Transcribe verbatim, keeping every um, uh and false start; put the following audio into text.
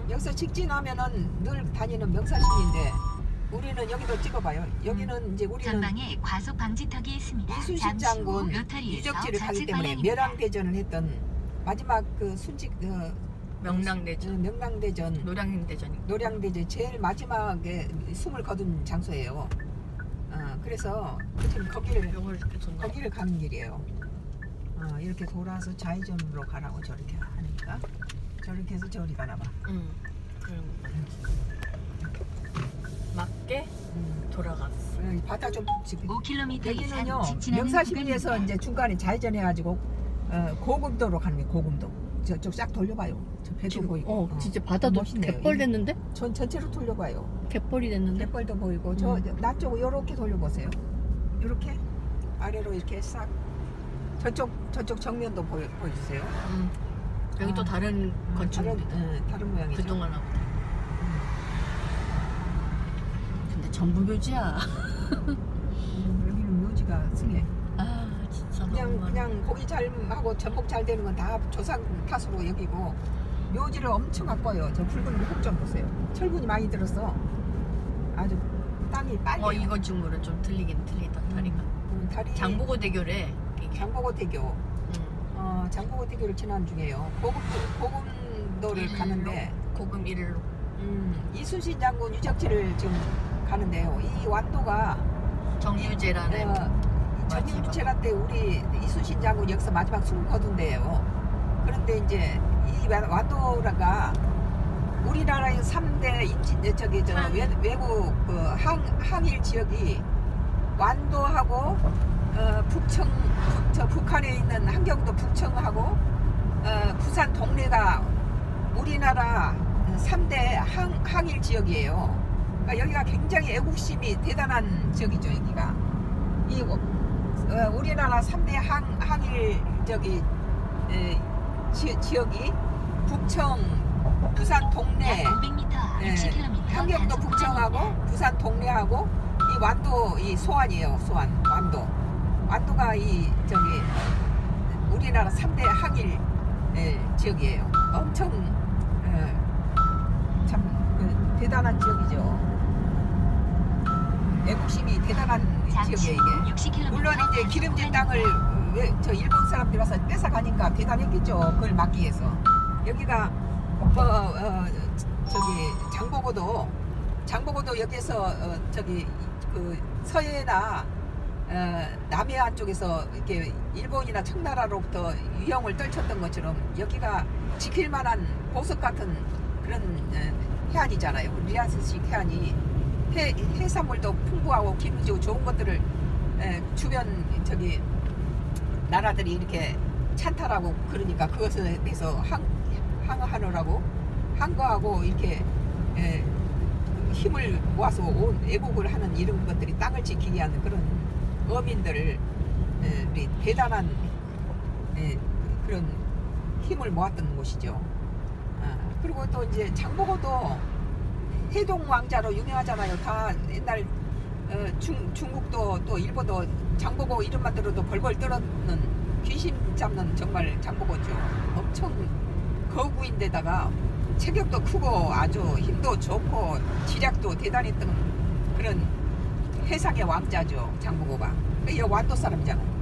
여기서 직진하면은 늘 다니는 명사신인데 우리는 여기도 찍어봐요. 여기는 음. 이제 우리는 전방에 과속 방지턱이 있습니다. 이순신 장군 유적지를 가기 때문에 멸항대전을 했던 마지막 그 순직 어, 명랑대전, 어, 명랑대전, 노량대전, 노량대전 제일 마지막에 숨을 거둔 장소예요. 어, 그래서 지금 거기를 거기를 가는 길이에요. 어, 이렇게 돌아서 좌회전으로 가라고 저렇게 하니까 저렇게 해서 저리 가나봐. 응. 그럼 맞게 음. 돌아갔어. 어, 바다 좀 지금. 오 킬로미터 여기는요 명사시민에서 이제 중간에 좌회전해가지고 어, 고금도로 가는 게 고금도. 저쪽 싹 돌려봐요. 저 배도 보이고. 어, 어, 진짜 바다도 갯벌 됐는데? 전 전체로 돌려봐요. 갯벌이 됐는데? 갯벌도 보이고 음. 저 나 쪽 요렇게 돌려보세요. 요렇게 아래로 이렇게 싹 저쪽 저쪽 정면도 보여 보여주세요. 음. 여기 아, 또 다른 건축입니다. 다른, 응, 다른 모양이죠. 그동안 하고. 음. 근데 전부 묘지야. 음, 여기는 묘지가 승해. 아 진짜 그냥 너무 그냥 고기 잘 하고 전복 잘 되는 건 다 조상 탓으로 여기고 묘지를 엄청 가꿔요. 저 붉은 흙 좀 보세요. 철분이 많이 들어서 아주 땅이 빨리. 어 이거 중으로 좀 틀리긴 틀리다 다리가. 음, 다리. 장보고대교래. 장보고대교. 음. 어 장보고대교를 지난 중에요. 고금 고금도를 일로, 가는데. 고금 일로. 음 이순신 장군 유적지를 지금 가는데요. 이 완도가 정유재라는. 어, 정유재라 때 우리 이순신 장군 여기서 마지막 숨 거둔 데예요. 그런데 이제 이 완도가 우리나라의 삼 대 임진 저기 저 외, 외국 그 항, 항일 지역이 완도하고 어, 북청 북, 저 북한에 있는 함경도 북청하고 어, 부산 동래가 우리나라 삼 대 항, 항일 지역이에요. 그러니까 여기가 굉장히 애국심이 대단한 지역이죠. 여기가 이 어, 우리나라 삼 대 항, 항일 저기 에, 지, 지역이 북청, 부산 동래, 오백 미터, 육십 킬로미터 함경도 북청하고 부산 동래하고 이 완도 이 소환이에요. 소환 완도. 완도가 이 저기 우리나라 삼 대 항일 에, 지역이에요. 엄청 에, 참 그, 대단한 지역이죠. 애국심이 대단한 지역이에요 이게. 물론 이제 기름진 땅을 왜 저 일본 사람들이 와서 뺏어가니까 대단했겠죠. 그걸 막기 위해서. 여기가 뭐 어, 저기 장보고도 장보고도 여기서 어, 저기 그 서해나 어, 남해안 쪽에서 이렇게 일본이나 청나라로부터 위협을 떨쳤던 것처럼 여기가 지킬 만한 보석 같은 그런 어, 해안이잖아요. 리아스식 해안이. 해, 해산물도 풍부하고 기름지고 좋은 것들을 에, 주변 저기 나라들이 이렇게 찬탈하고 그러니까 그것에 대해서 항, 항하느라고 항거하고 이렇게 에, 힘을 모아서 온 애국을 하는 이런 것들이 땅을 지키기 위한 그런 어민들을 에, 우리 대단한 에, 그런 힘을 모았던 곳이죠. 아, 그리고 또 이제 장보고도 해동 왕자로 유명하잖아요. 다 옛날 어, 중, 중국도 또 일본도 장보고 이름만 들어도 벌벌 떨었는 귀신 잡는 정말 장보고죠. 엄청 거구인데다가 체격도 크고 아주 힘도 좋고 지략도 대단했던 그런 해상의 왕자죠. 장보고가. 이 완도 사람이잖아요.